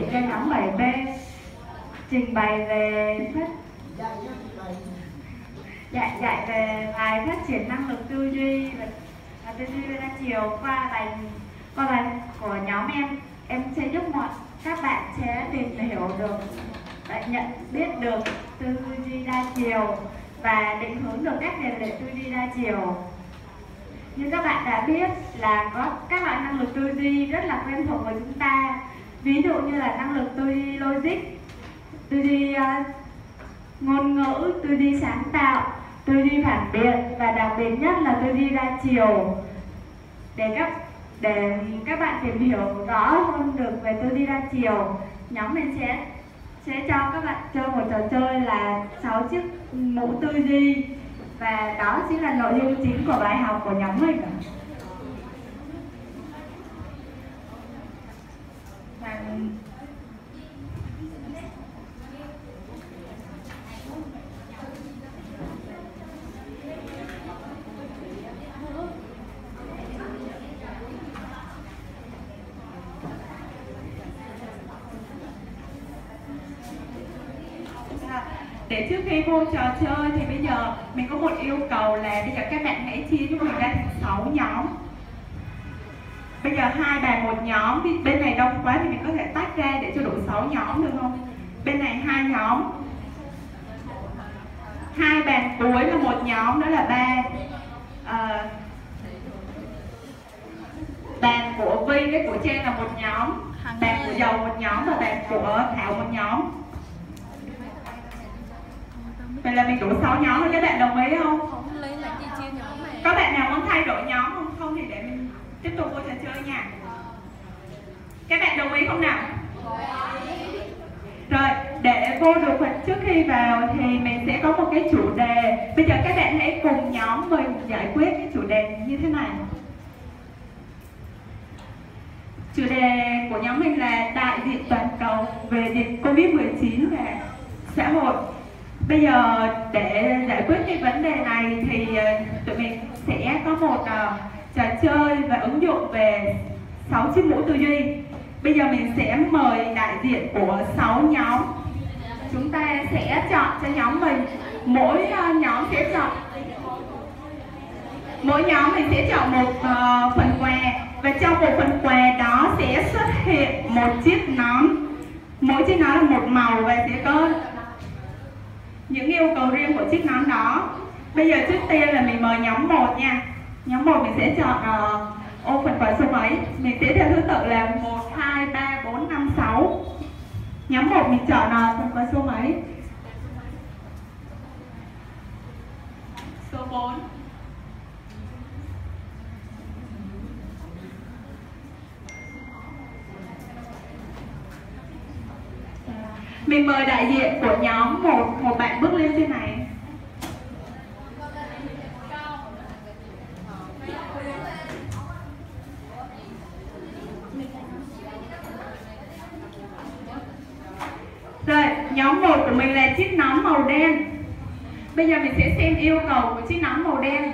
cho nhóm 7B trình bày về dạy về bài phát triển năng lực tư duy và tư duy đa chiều qua bài của nhóm em sẽ giúp các bạn sẽ tìm hiểu được và nhận biết được tư duy đa chiều và định hướng được các rèn luyện tư duy đa chiều. Như các bạn đã biết là có các loại năng lực tư duy rất là quen thuộc với chúng ta, ví dụ như là năng lực tư duy logic, tư duy ngôn ngữ, tư duy sáng tạo, tư duy phản biện và đặc biệt nhất là tư duy đa chiều. Để các bạn tìm hiểu rõ hơn được về tư duy đa chiều, nhóm mình sẽ cho các bạn chơi một trò chơi là 6 chiếc mũ tư duy, và đó chính là nội dung chính của bài học của nhóm mình. Để trước khi vô trò chơi thì bây giờ mình có một yêu cầu là bây giờ các bạn hãy chia cho mình ra thành 6 nhóm. Bây giờ 2 bàn một nhóm, bên này đông quá thì mình có thể tách ra để cho đủ 6 nhóm được không? Bên này 2 nhóm. 2 bàn cuối là một nhóm, đó là 3. Bàn của Vi với của Trang là một nhóm, bàn của Dầu một nhóm và bàn của Thảo một nhóm. Vậy là mình đủ 6 nhóm rồi, các bạn đồng ý không? Có bạn nào muốn thay đổi nhóm không? Không thì để mình tiếp tục vô trò chơi nha. Các bạn đồng ý không nào? Rồi, để vô được trước khi vào thì mình sẽ có một cái chủ đề. Bây giờ các bạn hãy cùng nhóm mình giải quyết cái chủ đề như thế này. Chủ đề của nhóm mình là đại diện toàn cầu về dịch Covid-19 và xã hội. Bây giờ để giải quyết cái vấn đề này thì tụi mình sẽ có một trò chơi và ứng dụng về 6 chiếc mũ tư duy. Bây giờ mình sẽ mời đại diện của 6 nhóm. Chúng ta sẽ chọn cho nhóm mình, mỗi nhóm mình sẽ chọn một phần quà, và trong một phần quà đó sẽ xuất hiện một chiếc nón. Mỗi chiếc nón là một màu và sẽ có những yêu cầu riêng của chiếc nón đó. Bây giờ trước tiên là mình mời nhóm 1 nha. Nhóm 1 mình sẽ chọn ô phần quà số mấy. Mình sẽ theo thứ tự là 1, 2, 3, 4, 5, 6. Nhóm 1 mình chọn phần quà số mấy? Số 4. Mình mời đại diện của nhóm một bạn bước lên trên này. Rồi, nhóm 1 của mình là chiếc nón màu đen. Bây giờ mình sẽ xem yêu cầu của chiếc nón màu đen.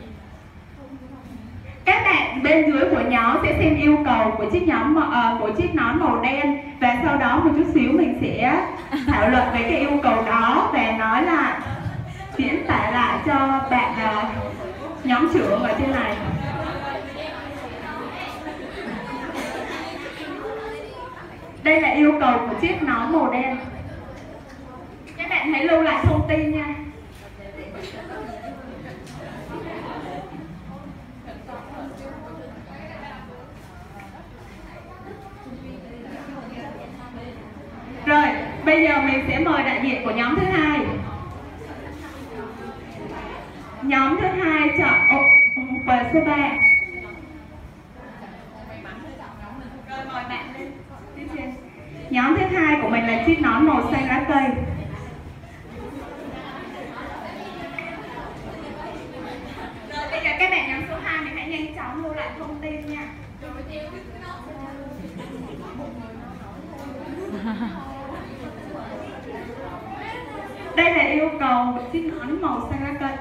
Các bạn bên dưới của nhóm sẽ xem yêu cầu của chiếc nón màu đen, và sau đó một chút xíu mình sẽ thảo luận về cái yêu cầu đó và nói là diễn tả lại cho bạn nhóm trưởng ở trên này. Đây là yêu cầu của chiếc nón màu đen. Các bạn hãy lưu lại thông tin nha. Rồi, bây giờ mình sẽ mời đại diện của nhóm thứ 2. Nhóm thứ 2 chọn quà số 3. Rồi, mời bạn lên tiếp trên. Nhóm thứ 2 của mình là chiếc nón màu xanh lá cây. Rồi, bây giờ các bạn nhóm số 2 mình hãy nhanh chóng lưu lại thông tin nha. Đây là yêu cầu chiếc nón màu xanh lá cây.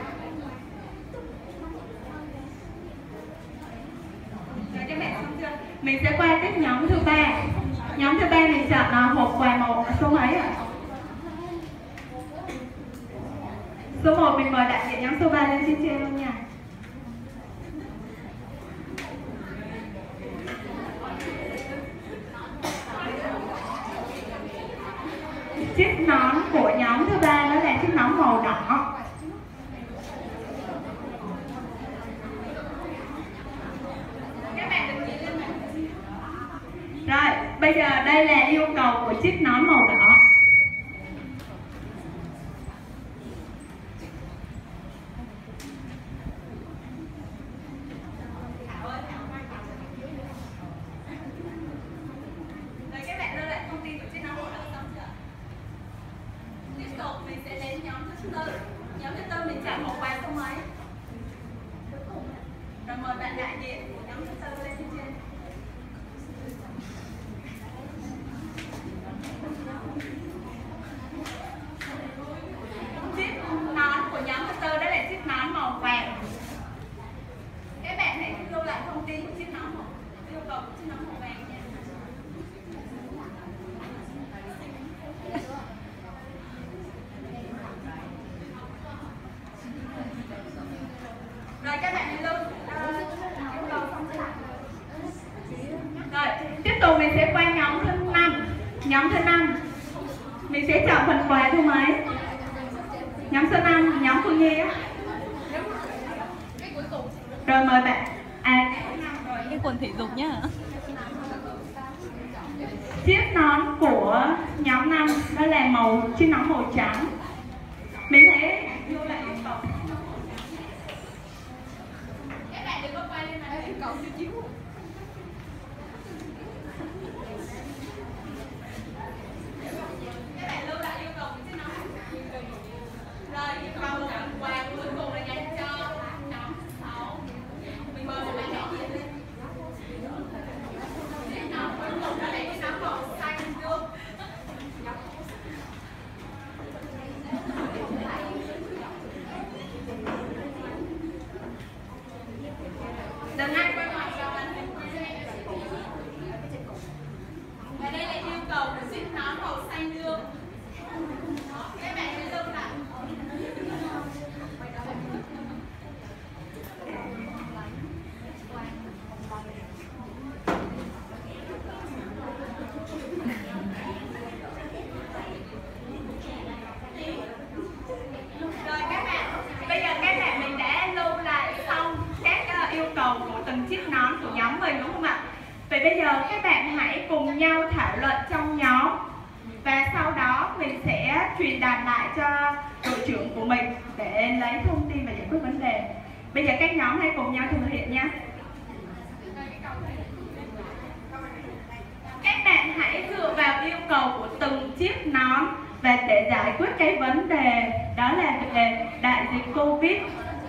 Rồi các bạn xong chưa? Mình sẽ qua tiếp nhóm thứ ba. Nhóm thứ ba mình chọn hộp quà màu số mấy ạ? Số 1 mình mời đại diện nhóm số 3 lên trên luôn nha. Chiếc nón của nhóm thứ ba đó là chiếc nón màu đỏ. Rồi, bây giờ đây là yêu cầu của chiếc nón màu đỏ. Rồi các bạn lưu lại thông tin của chiếc nón màu đỏ xong chưa? Tiếp tục mình sẽ đến nhóm thứ tư. Nhóm thứ tư mình chọn hộp quà số mấy? Rồi mời bạn đại diện của nhóm thứ tư lên trên. Chiếc nón của nhóm thứ tư đó là chiếc nón màu vàng. Các bạn hãy lưu lại thông tin của chiếc nón màu, yêu cầu của chiếc nón màu vàng nha. Rồi các bạn lưu yêu cầu xong chưa? Rồi tiếp tục mình sẽ qua nhóm thứ 5. Nhóm thứ 5 mình sẽ chọn phần quà thứ mấy? Nhóm số 5, nhóm Phương Nhi á. Rồi mời bạn. Cái quần thể dục nhá. Chiếc nón của nhóm 5 đó là chiếc nón màu trắng. Mình hãy lưu lại yêu cầu. Các bạn đừng có quay lên này yêu cầu cho chiếu. Các bạn lưu lại yêu cầu của chiếc nón. Rồi yêu cầu một phần quà cuối cùng là dành cho nhóm 6. Mình mời một bạn đại diện lên. Chiếc nón cuối cùng đó là chiếc nón màu xanh dương. Đừng ai quay mặt vào màn hình. Và đây là yêu cầu của chiếc nón màu xanh dương. Các bạn hãy lưu lại. Rồi các bạn, bây giờ các bạn mình đã lưu lại xong các yêu cầu của từng chiếc nón của nhóm mình đúng không ạ? Vậy bây giờ các bạn hãy cùng nhau thảo luận trong nhóm. Và sau đó mình sẽ truyền đạt lại cho đội trưởng của mình để lấy thông tin và giải quyết vấn đề. Bây giờ các nhóm hãy cùng nhau thực hiện nhé. Các bạn hãy dựa vào yêu cầu của từng chiếc nón và để giải quyết cái vấn đề đó là về đại dịch Covid-19.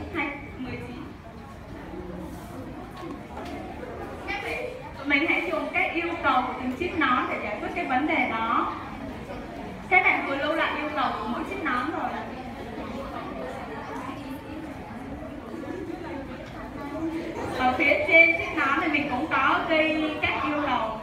Mình hãy dùng cái yêu cầu của từng chiếc nón để giải quyết cái vấn đề đó. Các bạn vừa lưu lại yêu cầu của mỗi chiếc nón rồi. Ở phía trên chiếc nón thì mình cũng có ghi các yêu cầu.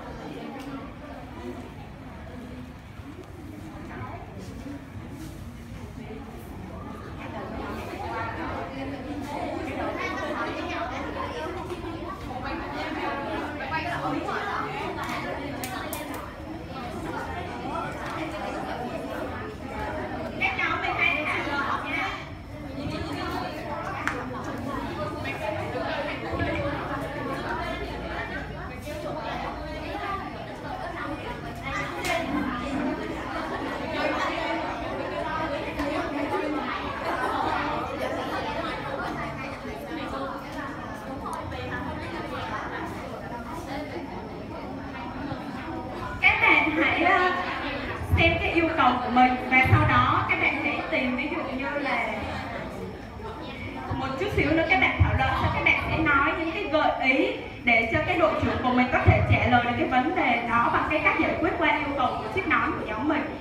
Hãy xem cái yêu cầu của mình và sau đó các bạn hãy tìm, ví dụ như là một chút xíu nữa các bạn thảo luận, sau các bạn sẽ nói những cái gợi ý để cho cái đội trưởng của mình có thể trả lời được cái vấn đề đó bằng cái cách giải quyết qua yêu cầu của chiếc nón của nhóm mình.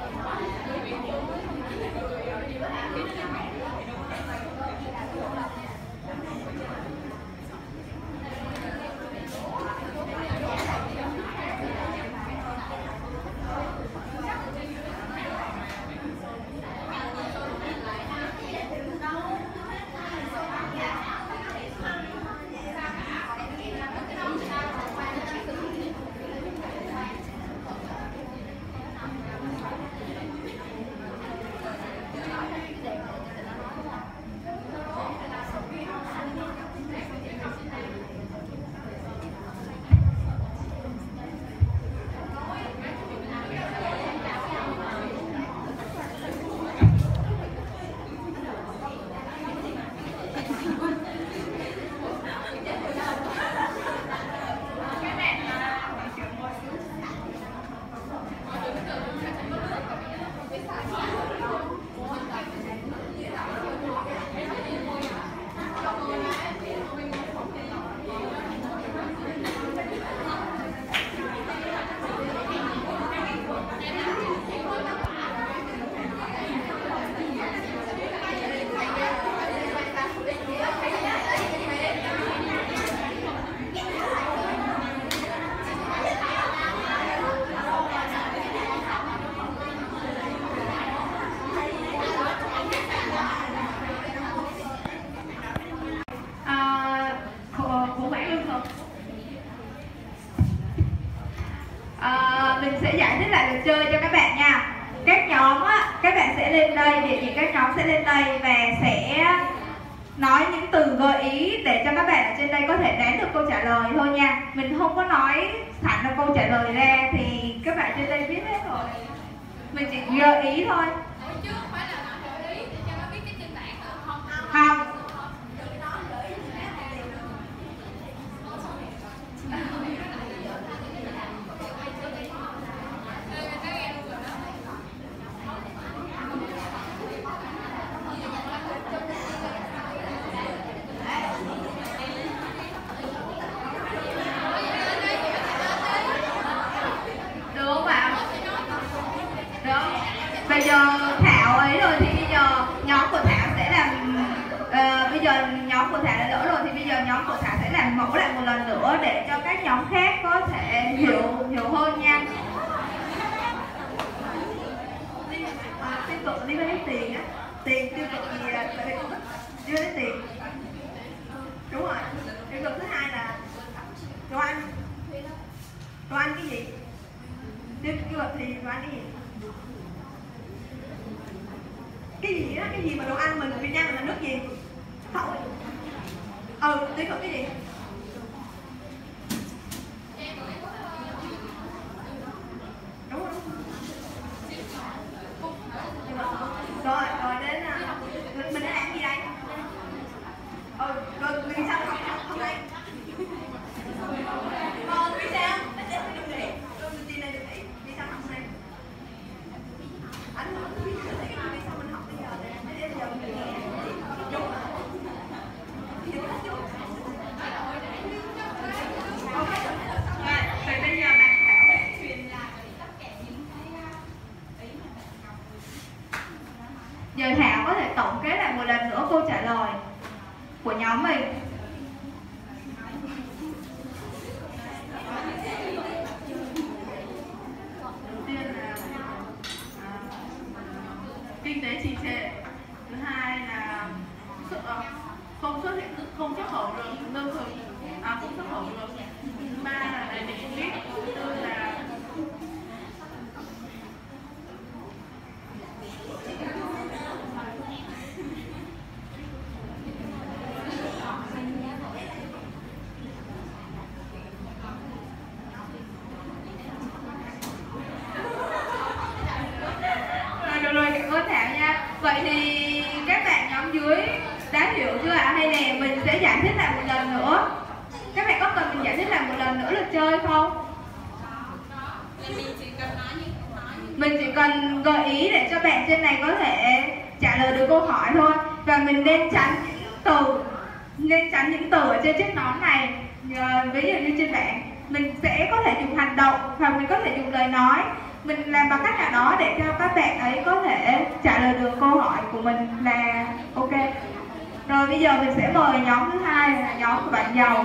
Mình sẽ giải thích lại luật chơi cho các bạn nha. Các nhóm á, các bạn sẽ lên đây, địa chỉ các nhóm sẽ lên đây và sẽ nói những từ gợi ý để cho các bạn ở trên đây có thể đoán được câu trả lời thôi nha. Mình không có nói sẵn là câu trả lời ra thì các bạn trên đây biết hết rồi. Mình chỉ gợi ý thôi. Chứ không phải là gợi ý để cho nó biết cái trên bảng không? Không. Bây giờ Thảo ấy rồi thì bây giờ nhóm của Thảo sẽ làm bây giờ nhóm của Thảo đã lỡ rồi thì bây giờ nhóm của Thảo sẽ làm mẫu lại một lần nữa để cho các nhóm khác có thể hiểu hơn nha. Tiêu cực liên quan đến tiền á, tiền tiêu cực gì là tại vì con thích liên quan đến tiền. Đúng rồi. Tiêu cực thứ hai là đồ ăn. Đồ ăn cái gì? Tiêu cực thì đồ ăn cái gì? Cái gì đó, cái gì mà đồ ăn mình Việt Nam mình là nước gì? Thổi. Tiêu cực cái gì? Đúng rồi. Rồi đến mình đã làm gì đây? Rồi vì sao không đây? Vì sao? Đừng nghỉ. Mình tin này đừng nghỉ. Vì sao không đây? Anh hỏi vì sao mình học bây giờ để bây giờ mình nghe. Đúng rồi. Vậy bây giờ bạn Thảo sẽ truyền lại tất cả những cái ý mà bạn học. Giờ Thảo có thể tổng kết lại một lần nữa câu trả lời của nhóm mình. Đầu tiên là kinh tế trì trệ, thứ hai là không xuất khẩu được lương thực, không xuất khẩu được, thứ ba là đại dịch Covid, thứ tư là rồi, cảm ơn Thảo nha. Vậy thì các bạn nhóm dưới đã hiểu chưa ạ? Hay là mình sẽ giải thích lại một lần nữa? Các bạn có cần mình giải thích lại một lần nữa luật chơi không? Mình chỉ cần gợi ý để cho bạn trên này có thể trả lời được câu hỏi thôi. Và mình nên tránh những từ ở trên chiếc nón này. Ví dụ như trên bảng mình sẽ có thể dùng hành động hoặc mình có thể dùng lời nói. mình làm bằng cách nào đó để cho các bạn ấy có thể trả lời được câu hỏi của mình là ok. Rồi bây giờ mình sẽ mời nhóm thứ hai là nhóm của bạn Giàu.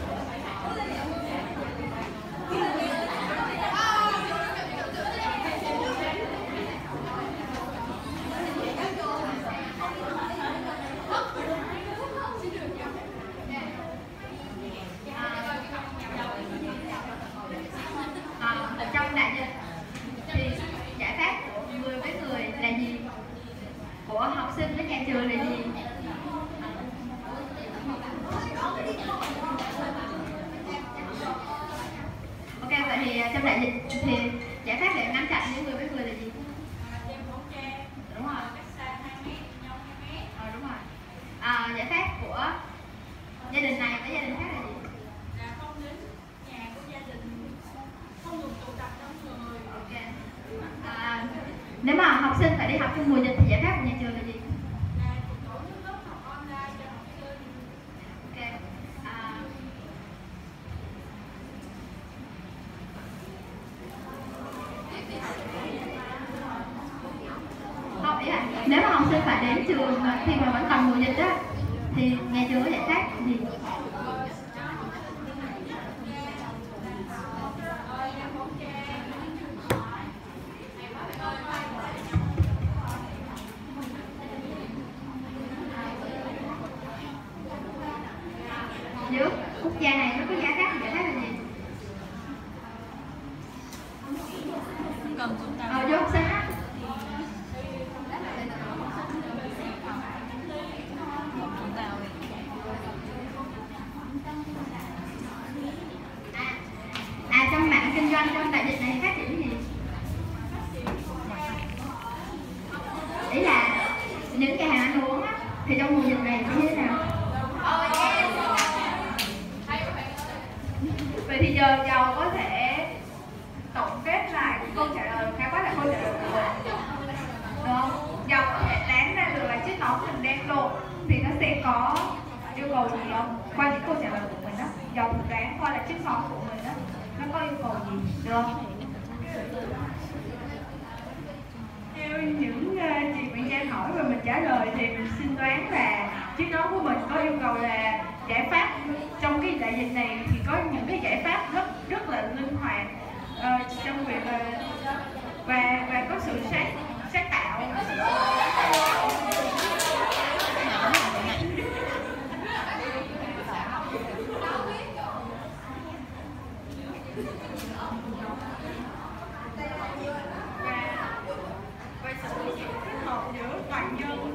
Ở trong đại dịch thì giải pháp của người với người là gì? Của học sinh với nhà trường là gì? Ok, vậy thì trong đại dịch thì giải pháp để ngăn chặn những người với người là gì? Đúng rồi. Đúng rồi. Giải pháp của gia đình này với gia đình khác là gì? Không đến nhà của gia đình, không được tụ tập đông người. Ok. Nếu mà học sinh phải đi học trong mùa dịch thì giải pháp của nhà trường là gì? Tổ chức lớp học online cho học sinh. Ok. Không, ý là nếu mà học sinh phải đến trường khi mà vẫn còn mùa dịch á thì nhà trường có giải pháp gì? Giữa quốc gia này nó có giải pháp là gì? Cầm chúng ta Vô học sinh á. chúng ta Trong mạng kinh doanh trong đại dịch này phát triển gì? Ý là những nhà hàng ăn uống á thì trong mùa dịch này như thế nào? Vậy thì giờ Giàu có thể tổng kết lại câu trả lời, khái quát lại câu trả lời của mình. Được không? Giàu có thể đoán ra được là chiếc nón mình đang đội thì nó sẽ có yêu cầu gì không? Qua những câu trả lời của mình đó, Giàu thử đoán coi là chiếc nón của mình đó nó có yêu cầu gì, được không? Theo những chị Nguyễn Giang hỏi và mình trả lời thì mình xin đoán là chiếc nón của mình có yêu cầu là giải pháp trong cái đại dịch này thì có những cái giải pháp rất là linh hoạt trong việc và có sự sáng tạo. Và sự kết hợp giữa toàn nhân.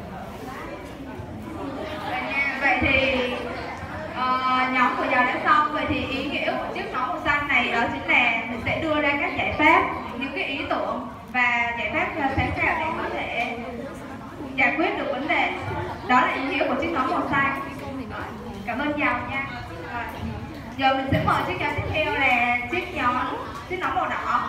Vậy thì nhóm của Giàu đã xong. Vậy thì ý nghĩa của chiếc nón màu xanh này đó chính là mình sẽ đưa ra các giải pháp, những cái ý tưởng và giải pháp sáng tạo để có thể giải quyết được vấn đề. Đó là ý nghĩa của chiếc nón màu xanh. Cảm ơn Giàu nha. Giờ mình sẽ mời chiếc nhóm tiếp theo là chiếc nón màu đỏ.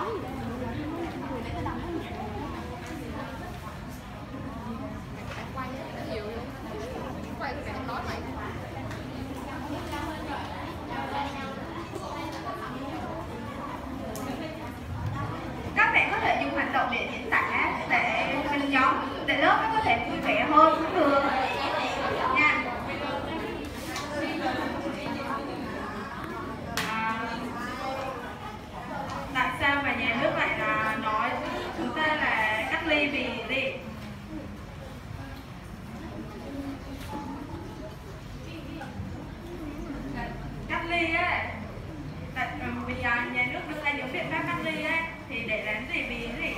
Các bạn có thể dùng hành động để diễn tả để nhóm, để lớp nó có thể vui vẻ hơn cũng được nha. Tại sao mà nhà nước lại là nói chúng ta là cách ly vì gì? Cách ly á, vì nhà nước đưa ra những biện pháp cách ly á thì để làm gì, vì gì?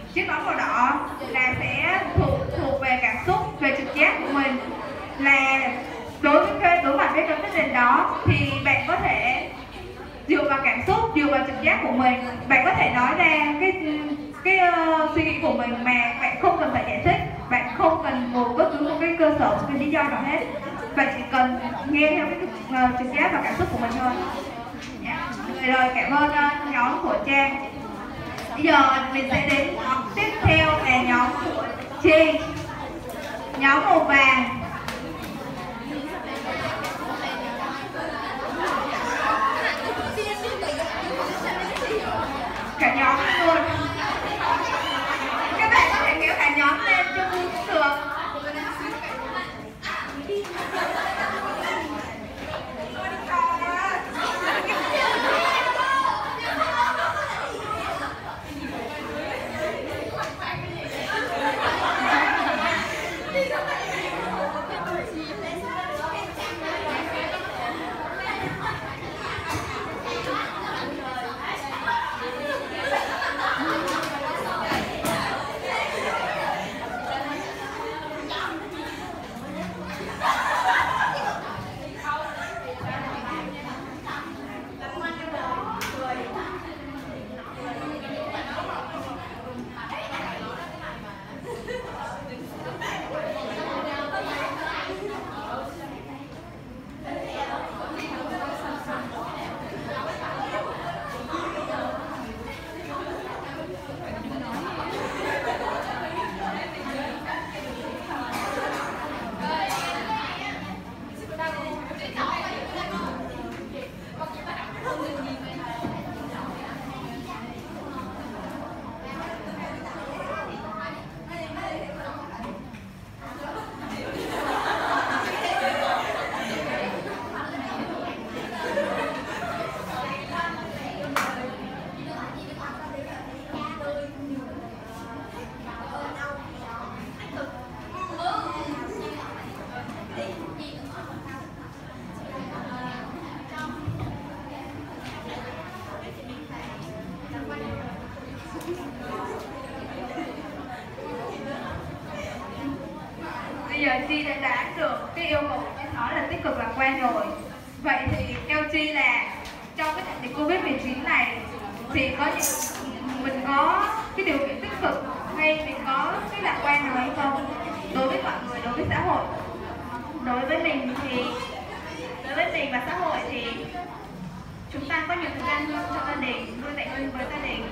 chiếc nón màu đỏ là sẽ thuộc về cảm xúc, về trực giác của mình, là đối mặt với cái vấn đề đó thì bạn có thể dựa vào cảm xúc, dựa vào trực giác của mình, bạn có thể nói ra cái suy nghĩ của mình mà bạn không cần phải giải thích, bạn không cần một bất cứ một cái cơ sở, một cái lý do nào hết, bạn chỉ cần nghe theo cái trực giác và cảm xúc của mình thôi. Rồi, cảm ơn nhóm của Trang. Bây giờ mình sẽ đến nhóm tiếp theo là nhóm của Chi, nhóm màu vàng. Cả nhóm luôn. Các bạn có thể kéo cả nhóm lên cho vui cũng được. Bây giờ Chi đã đoán được cái yêu cầu của Chi nói là tích cực lạc quan rồi. Vậy thì theo Chi là trong cái đại dịch Covid-19 này thì mình có cái điều kiện tích cực hay mình có cái lạc quan nào hay không đối với mọi người, đối với xã hội? Đối với mình và xã hội thì chúng ta có nhiều thời gian hơn cho gia đình, vui vẻ hơn với gia đình,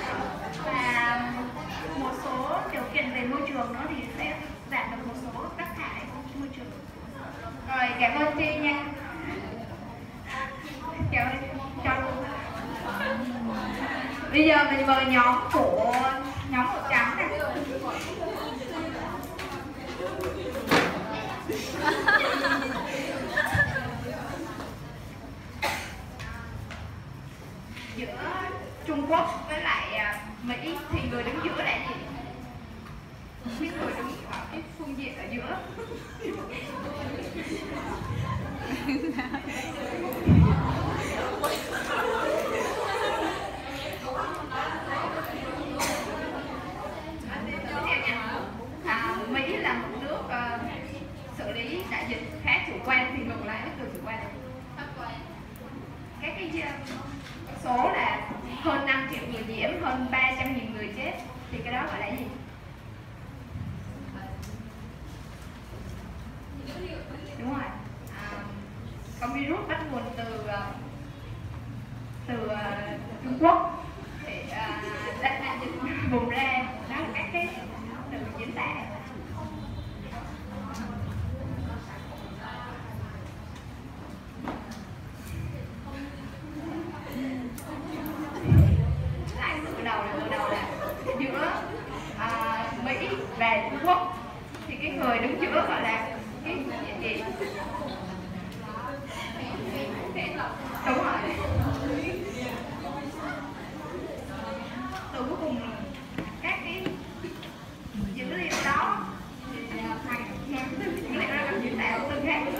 và một số điều kiện về môi trường nữa thì sẽ giảm được một số rác thải môi trường. Rồi, cảm ơn Chi nha. Cảm ơn Châu. Bây giờ mình mời nhóm màu trắng này. Giữa Trung Quốc với lại Mỹ thì người đứng giữa là gì? Cái người đứng ở cái phương diện ở giữa. Mỹ là một nước xử lý đại dịch khá chủ quan, thì ngược lại với từ chủ quan các cái số là hơn 5 triệu người nhiễm, hơn 300.000 người chết, thì cái đó gọi là gì? Đúng rồi, con virus bắt nguồn từ Trung Quốc để đại dịch bùng ra. Đó là các cái từ diễn tả. Lại từ đầu là giữa Mỹ và Trung Quốc, thì cái người đứng giữa gọi là cái gì? Đúng rồi. Từ cuối cùng các cái dữ liệu đó thì thành dữ liệu đó được diễn tạo từ khác nữa.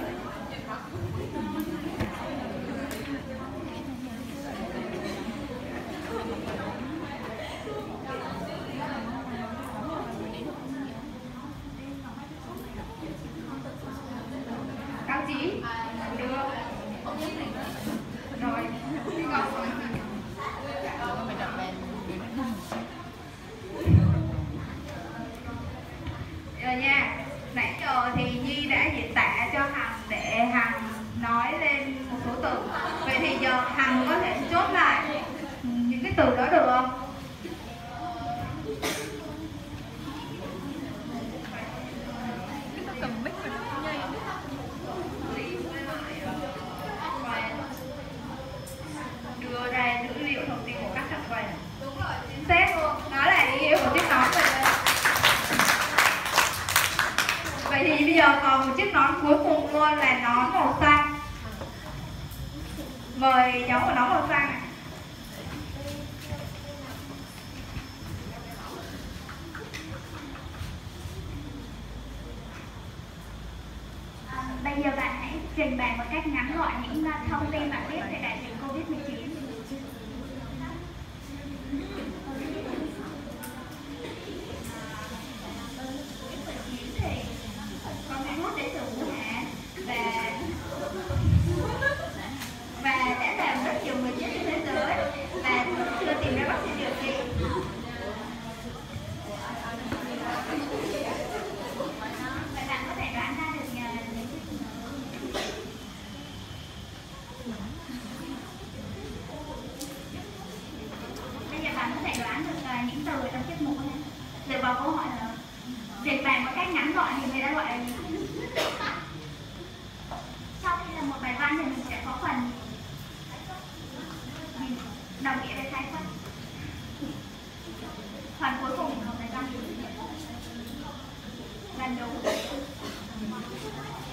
còn một chiếc nón cuối cùng luôn là nón màu xanh. Mời nhóm của nón màu xanh này. Bây giờ bạn hãy trình bày một cách ngắn gọn những thông tin bạn biết về đại dịch Covid-19. Thì có virus đến từ Vũ Hán và đã làm rất nhiều người chết trên thế giới và chưa tìm ra vaccine điều trị. Vậy bạn có thể đoán ra được bây giờ bạn có thể đoán được những từ trong chiếc mũ này. Dựa vào câu hỏi là dịch bài một cách ngắn gọn thì người ta gọi là gì? Sau khi là một bài văn thì mình sẽ có phần đồng nghĩa về khai quát. Phần cuối cùng của bài văn gần đúng.